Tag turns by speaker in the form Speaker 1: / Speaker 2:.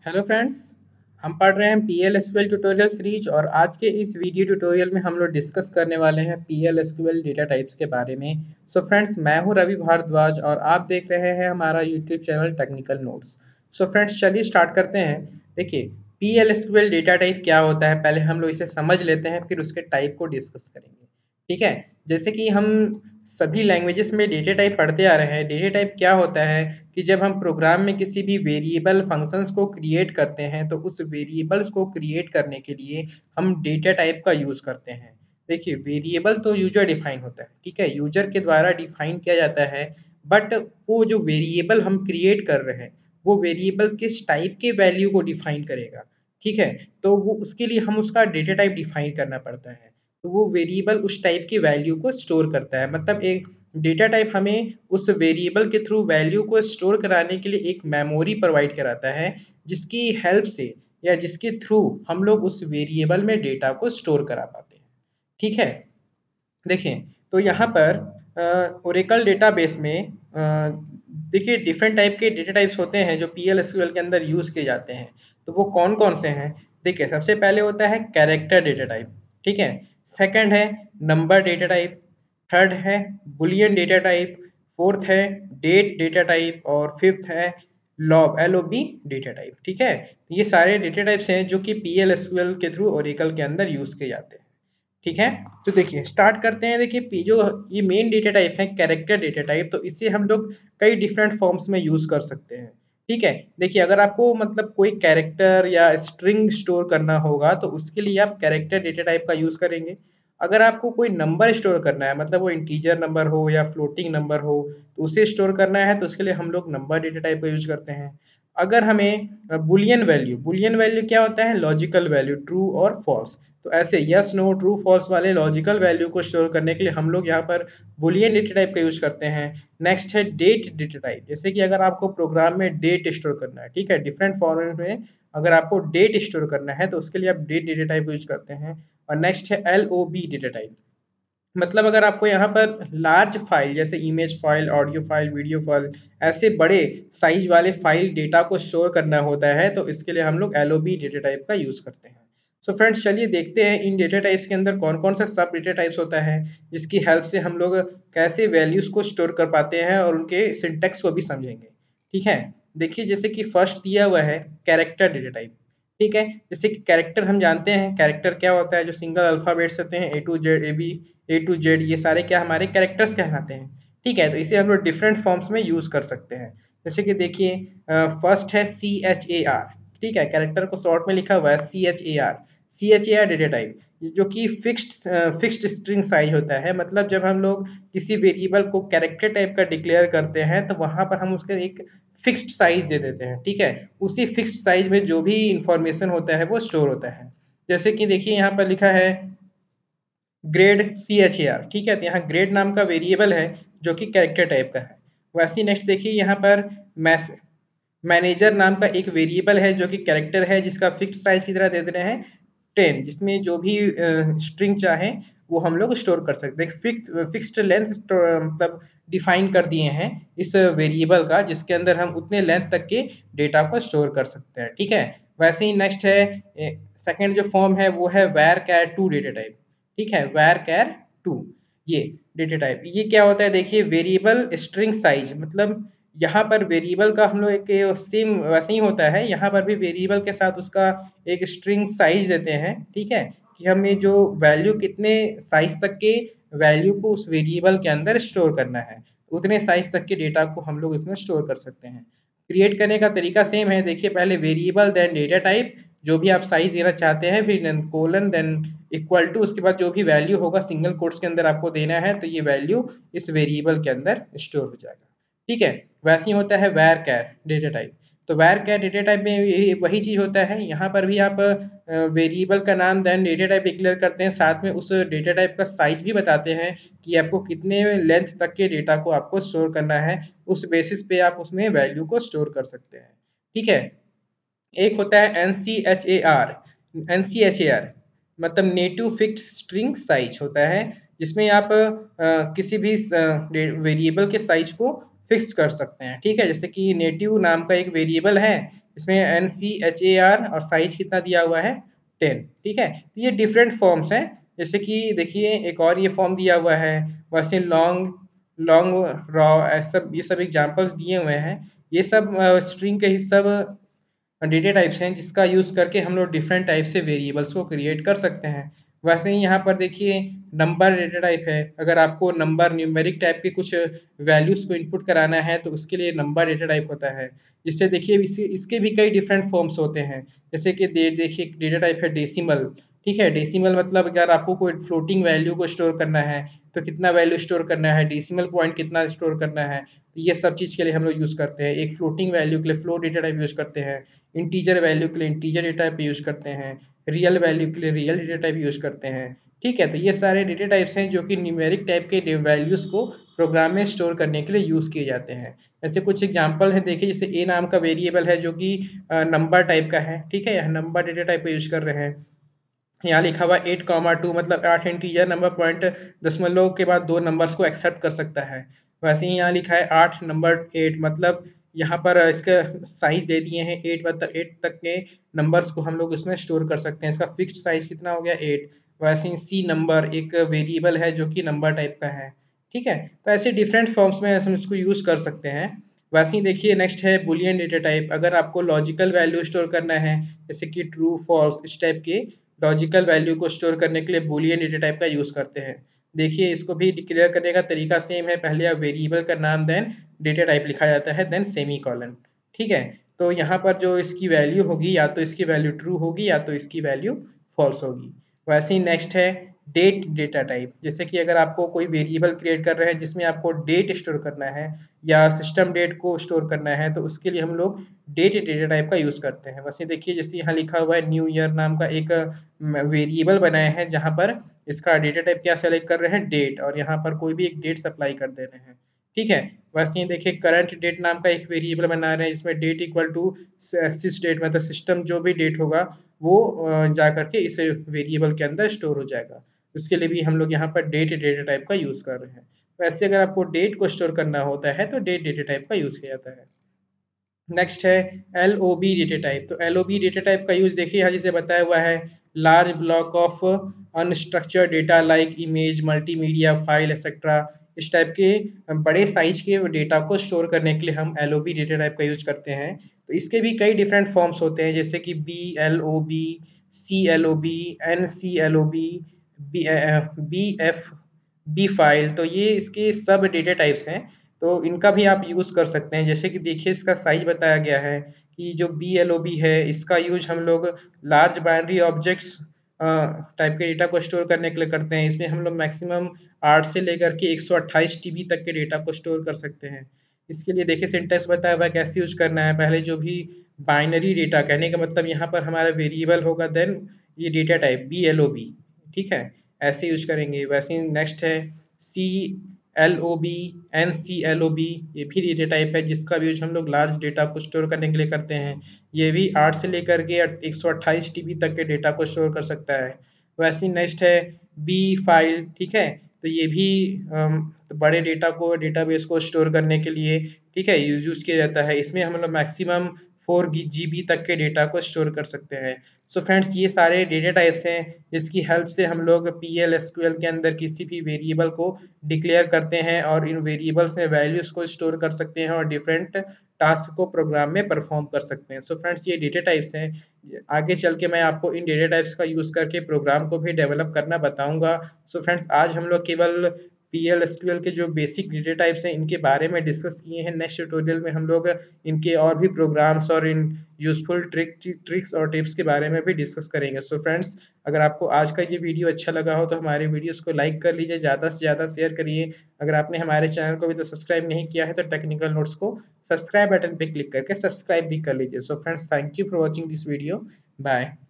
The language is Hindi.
Speaker 1: Hello friends. हम पढ़ रहे हैं पीएल एसक्यूएल ट्यूटोरियल सीरीज और आज के इस वीडियो ट्यूटोरियल में हम लोग डिस्कस करने वाले हैं पीएल एसक्यूएल डेटा टाइप्स के बारे में। सो फ्रेंड्स, मैं हूं रवि भारद्वाज और आप देख रहे हैं हमारा YouTube channel technical notes. So friends, चलिए स्टार्ट करते हैं। देखिए, पीएल एसक्यूएल डेटा टाइप क्या होता है, पहले हम लोग इसे समझ लेते हैं, फिर उसके टाइप को डिस्कस करेंगे। ठीक है। जैसे कि हम सभी लैंग्वेजेस में डेटा टाइप पढ़ते आ रहे हैं। डेटा टाइप क्या होता है कि जब हम प्रोग्राम में किसी भी वेरिएबल फंक्शंस को क्रिएट करते हैं तो उस वेरिएबल्स को क्रिएट करने के लिए हम डेटा टाइप का यूज़ करते हैं। देखिए, वेरिएबल तो यूजर डिफाइन होता है, ठीक है, यूजर के द्वारा डिफाइन किया जाता है। बट वो जो वेरिएबल हम क्रिएट कर रहे हैं वो वेरिएबल किस टाइप के वैल्यू को डिफाइन करेगा। ठीक है। तो वो उसके लिए हम उसका डेटा टाइप डिफाइन करना पड़ता है। तो वो वेरिएबल उस टाइप की वैल्यू को स्टोर करता है। मतलब एक डेटा टाइप हमें उस वेरिएबल के थ्रू वैल्यू को स्टोर कराने के लिए एक मेमोरी प्रोवाइड कराता है, जिसकी हेल्प से या जिसके थ्रू हम लोग उस वेरिएबल में डेटा को स्टोर करा पाते हैं। ठीक है। देखिए, तो यहाँ पर ओरेकल डेटाबेस में देखिए डिफरेंट टाइप के डेटा टाइप्स होते हैं जो पीएल एसक्यूएल के अंदर यूज़ किए जाते हैं। तो वो कौन कौन से हैं? देखिए, सबसे पहले होता है कैरेक्टर डेटा टाइप। ठीक है। सेकंड है नंबर डेटा टाइप। थर्ड है बुलियन डेटा टाइप। फोर्थ है डेट डेटा टाइप और फिफ्थ है लॉग एलओबी डेटा टाइप। ठीक है। ये सारे डेटा टाइप्स हैं जो कि पीएल एसक्यूएल के थ्रू ओरेकल के अंदर यूज़ किए जाते हैं। ठीक है। तो देखिए स्टार्ट करते हैं। देखिए, जो ये मेन डेटा टाइप है कैरेक्टर डेटा टाइप, तो इसे हम लोग कई डिफरेंट फॉर्म्स में यूज़ कर सकते हैं। ठीक है। देखिए, अगर आपको मतलब कोई कैरेक्टर या स्ट्रिंग स्टोर करना होगा तो उसके लिए आप कैरेक्टर डेटा टाइप का यूज़ करेंगे। अगर आपको कोई नंबर स्टोर करना है, मतलब वो इंटीजर नंबर हो या फ्लोटिंग नंबर हो, तो उसे स्टोर करना है तो उसके लिए हम लोग नंबर डेटा टाइप का यूज़ करते हैं। अगर हमें बुलियन वैल्यू क्या होता है? लॉजिकल वैल्यू, ट्रू और फॉल्स। तो ऐसे यस नो ट्रू फॉल्स वाले लॉजिकल वैल्यू को स्टोर करने के लिए हम लोग यहाँ पर बुलियन डेटा टाइप का यूज करते हैं। नेक्स्ट है डेट डेटा टाइप। जैसे कि अगर आपको प्रोग्राम में डेट स्टोर करना है, ठीक है, डिफरेंट फॉर्मेट में अगर आपको डेट स्टोर करना है तो उसके लिए आप डेट डेटा टाइप यूज करते हैं। और नेक्स्ट है L O B data type. मतलब अगर आपको यहाँ पर लार्ज फाइल जैसे image file, audio file, video file, ऐसे बड़े साइज वाले फाइल डेटा को स्टोर करना होता है तो इसके लिए हम लोग एलओबी डेटा टाइप का यूज़ करते हैं। सो फ्रेंड्स, चलिए देखते हैं इन डेटा टाइप्स के अंदर कौन कौन सा सब डेटा टाइप्स होता है, जिसकी हेल्प से हम लोग कैसे वैल्यूज़ को स्टोर कर पाते हैं और उनके सिंटेक्स को भी समझेंगे। ठीक है। देखिए, जैसे कि फर्स्ट दिया हुआ है कैरेक्टर डेटा टाइप। ठीक है। जैसे कि कैरेक्टर हम जानते हैं, कैरेक्टर क्या होता है? जो सिंगल अल्फ़ाबेट्स होते हैं, A to Z, A to Z, ये सारे क्या हमारे कैरेक्टर्स कहलाते हैं। ठीक है। तो इसे हम लोग डिफरेंट फॉर्म्स में यूज़ कर सकते हैं। जैसे कि देखिए, फर्स्ट है सी एच ए आर। ठीक है। कैरेक्टर को शॉर्ट में लिखा हुआ है C H A R. C H A R data type, जो कि फिक्स्ड स्ट्रिंग साइज होता है। मतलब जब हम लोग किसी वेरिएबल को कैरेक्टर टाइप का डिक्लेयर करते हैं तो वहाँ पर हम उसके एक फिक्स्ड साइज दे देते हैं। ठीक है। उसी फिक्स्ड साइज में जो भी इंफॉर्मेशन होता है वो स्टोर होता है। जैसे कि देखिए, यहाँ पर लिखा है grade C H A R. ठीक है। तो यहाँ ग्रेड नाम का वेरिएबल है जो कि कैरेक्टर टाइप का है। वैसे ही नेक्स्ट देखिए, यहाँ पर मैस मैनेजर नाम का एक वेरिएबल है जो कि कैरेक्टर है, जिसका फिक्स साइज की तरह दे दे रहे हैं 10, जिसमें जो भी स्ट्रिंग चाहे वो हम लोग स्टोर कर सकते हैं। फिक्स्ड लेंथ मतलब डिफाइन कर दिए हैं इस वेरिएबल का, जिसके अंदर हम उतने लेंथ तक के डेटा को स्टोर कर सकते हैं। ठीक है। वैसे ही नेक्स्ट है सेकंड जो फॉर्म है वो है varchar to data type. ठीक है। वैर कैर टू, ये डेटा टाइप, ये क्या होता है? देखिए, वेरिएबल स्ट्रिंग साइज, मतलब यहाँ पर वेरिएबल का हम लोग एक सेम वैसे ही होता है, यहाँ पर भी वेरिएबल के साथ उसका एक स्ट्रिंग साइज देते हैं। ठीक है। कि हमें जो वैल्यू कितने साइज तक के वैल्यू को उस वेरिएबल के अंदर स्टोर करना है, उतने साइज तक के डेटा को हम लोग इसमें स्टोर कर सकते हैं। क्रिएट करने का तरीका सेम है। देखिए, पहले वेरिएबल देन डेटा टाइप, जो भी आप साइज देना चाहते हैं, फिर कोलन देन इक्वल टू, उसके बाद जो भी वैल्यू होगा सिंगल कोट्स के अंदर आपको देना है तो ये वैल्यू इस वेरिएबल के अंदर स्टोर हो जाएगा। ठीक है। वैसे ही होता है वैर कैर डेटा टाइप। तो वैर कैर डेटा टाइप में यही वही चीज़ होता है। यहाँ पर भी आप वेरिएबल का नाम देन डेटा टाइप डिक्लेयर करते हैं, साथ में उस डेटा टाइप का साइज भी बताते हैं कि आपको कितने लेंथ तक के डेटा को आपको स्टोर करना है। उस बेसिस पे आप उसमें वैल्यू को स्टोर कर सकते हैं। ठीक है। एक होता है N C H A R. N C H A R मतलब नेटिव फिक्स्ड स्ट्रिंग साइज होता है, जिसमें आप किसी भी वेरिएबल के साइज को फिक्स कर सकते हैं। ठीक है। जैसे कि नेटिव नाम का एक वेरिएबल है इसमें NCHAR और साइज कितना दिया हुआ है 10। ठीक है, तो ये डिफरेंट फॉर्म्स हैं। जैसे कि देखिए एक और ये फॉर्म दिया हुआ है वैसे लॉन्ग लॉन्ग रॉ, सब ये सब एग्जांपल्स दिए हुए हैं। ये सब स्ट्रिंग के ही सब डेटा टाइप्स हैं जिसका यूज़ करके हम लोग डिफरेंट टाइप से वेरिएबल्स को क्रिएट कर सकते हैं। वैसे ही यहाँ पर देखिए नंबर डेटा टाइप है। अगर आपको नंबर न्यूमेरिक टाइप के कुछ वैल्यूज़ को इनपुट कराना है तो उसके लिए नंबर डेटा टाइप होता है। जिससे देखिए इसके भी कई डिफरेंट फॉर्म्स होते हैं। जैसे कि देखिए एक डेटा टाइप है डेसिमल। ठीक है, डेसिमल मतलब अगर आपको कोई फ्लोटिंग वैल्यू को स्टोर करना है तो कितना वैल्यू स्टोर करना है, डेसिमल पॉइंट कितना स्टोर करना है, तो ये सब चीज़ के लिए हम लोग यूज़ करते हैं। एक फ्लोटिंग वैल्यू के लिए फ्लोट डेटा टाइप यूज़ करते हैं, इंटीजर वैल्यू के लिए इंटीजर डेटा टाइप यूज़ करते हैं, रियल वैल्यू के लिए रियल डेटा टाइप यूज़ करते हैं। ठीक है, तो ये सारे डेटा टाइप्स हैं जो कि न्यूमेरिक टाइप के वैल्यूज़ को प्रोग्राम में स्टोर करने के लिए यूज़ किए जाते हैं। ऐसे कुछ एग्जांपल हैं, देखिए जैसे ए नाम का वेरिएबल है जो कि नंबर टाइप का है। ठीक है, यह नंबर डेटा टाइप का यूज़ कर रहे हैं। यहाँ लिखा हुआ 8,2 मतलब 8 इंटीजर नंबर पॉइंट दशमलव के बाद दो नंबर्स को एक्सेप्ट कर सकता है। वैसे ही यहाँ लिखा है 8 नंबर 8 मतलब यहाँ पर इसका साइज दे दिए हैं 8 मतलब 8 तक के नंबर्स को हम लोग इसमें स्टोर कर सकते हैं। इसका फिक्स्ड साइज कितना हो गया 8। वैसे ही सी नंबर एक वेरिएबल है जो कि नंबर टाइप का है। ठीक है, तो ऐसे डिफरेंट फॉर्म्स में हम इसको यूज़ कर सकते हैं। वैसे ही देखिए नेक्स्ट है बुलियन डेटा टाइप। अगर आपको लॉजिकल वैल्यू स्टोर करना है जैसे कि ट्रू फॉल्स इस टाइप के लॉजिकल वैल्यू को स्टोर करने के लिए बूलियन डेटा टाइप का यूज़ करते हैं। देखिए इसको भी डिक्लेयर करने का तरीका सेम है। पहले आप वेरिएबल का नाम देन डेटा टाइप लिखा जाता है देन सेमी कॉलन। ठीक है, तो यहाँ पर जो इसकी वैल्यू होगी या तो इसकी वैल्यू ट्रू होगी या तो इसकी वैल्यू फॉल्स होगी। वैसे ही नेक्स्ट है डेट डेटा टाइप। जैसे कि अगर आपको कोई वेरिएबल क्रिएट कर रहे हैं जिसमें आपको डेट स्टोर करना है या सिस्टम डेट को स्टोर करना है तो उसके लिए हम लोग डेट डेटा टाइप का यूज़ करते हैं। वैसे देखिए जैसे यहाँ लिखा हुआ है न्यू ईयर नाम का एक वेरिएबल बनाए हैं जहाँ पर इसका डेटा टाइप क्या सेलेक्ट कर रहे हैं डेट, और यहाँ पर कोई भी एक डेट सप्लाई कर दे रहे हैं। ठीक है, वैसे ही देखिए करंट डेट नाम का एक वेरिएबल बना रहे हैं जिसमें date equal to sysdate मतलब सिस्टम जो भी डेट होगा वो जा करके इस वेरिएबल के अंदर स्टोर हो जाएगा। उसके लिए भी हम लोग यहाँ पर डेट डेटा टाइप का यूज़ कर रहे हैं। वैसे अगर आपको डेट को स्टोर करना होता है तो डेट डेटा टाइप का यूज़ किया जाता है। नेक्स्ट है LOB डेटा टाइप। तो LOB डेटा टाइप का यूज़ देखिए यहाँ जैसे बताया हुआ है large block of unstructured data like image multimedia file etcetera. इस टाइप के बड़े साइज के डेटा को स्टोर करने के लिए हम LOB डेटा टाइप का यूज करते हैं। तो इसके भी कई डिफरेंट फॉर्म्स होते हैं जैसे कि BLOB, CLOB, NCLOB, BF, B file. तो ये इसके सब डेटा टाइप्स हैं। तो इनका भी आप यूज़ कर सकते हैं। जैसे कि देखिए इसका साइज बताया गया है कि जो BLOB है इसका यूज हम लोग लार्ज बाइनरी ऑब्जेक्ट्स टाइप के डेटा को स्टोर करने के लिए करते हैं। इसमें हम लोग मैक्सिमम 8 से लेकर के 128 TB तक के डेटा को स्टोर कर सकते हैं। इसके लिए देखिए सिंटेक्स बताया हुआ है कैसे यूज करना है। पहले जो भी बाइनरी डेटा कहने का मतलब यहाँ पर हमारा वेरिएबल होगा देन ये डेटा टाइप BLOB। ठीक है, ऐसे यूज करेंगे। वैसे ही नेक्स्ट है CLOB, NCLOB। ये भी डेटा टाइप है जिसका भी यूज हम लोग लार्ज डेटा को स्टोर करने के लिए करते हैं। ये भी 8 से लेकर के 128 TB तक के डेटा को स्टोर कर सकता है। वैसे ही नेक्स्ट है बी फाइल। ठीक है, तो ये भी तो बड़े डेटा को डेटाबेस को स्टोर करने के लिए ठीक है यूज किया जाता है। इसमें हम लोग मैक्सिमम 4 GB तक के डेटा को स्टोर कर सकते हैं। सो फ्रेंड्स ये सारे डेटा टाइप्स हैं जिसकी हेल्प से हम लोग PL/SQL के अंदर किसी भी वेरिएबल को डिक्लेयर करते हैं और इन वेरिएबल्स में वैल्यूज़ को स्टोर कर सकते हैं और डिफरेंट टास्क को प्रोग्राम में परफॉर्म कर सकते हैं। सो फ्रेंड्स ये डेटा टाइप्स हैं। आगे चल के मैं आपको इन डेटा टाइप्स का यूज़ करके प्रोग्राम को भी डेवलप करना बताऊंगा। सो फ्रेंड्स आज हम लोग केवल PL/SQL के जो बेसिक डेटा टाइप्स हैं इनके बारे में डिस्कस किए हैं। नेक्स्ट ट्यूटोरियल में हम लोग इनके और भी प्रोग्राम्स और इन यूज़फुल ट्रिक्स और टिप्स के बारे में भी डिस्कस करेंगे। सो फ्रेंड्स अगर आपको आज का ये वीडियो अच्छा लगा हो तो हमारे वीडियोस को लाइक कर लीजिए, ज़्यादा से ज़्यादा शेयर करिए। अगर आपने हमारे चैनल को अभी तो सब्सक्राइब नहीं किया है तो टेक्निकल नोट्स को सब्सक्राइब बटन पे क्लिक करके सब्सक्राइब भी कर लीजिए। So friends thank you for watching this video. Bye.